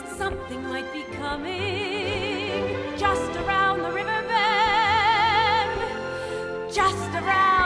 that something might be coming just around the river bend, just around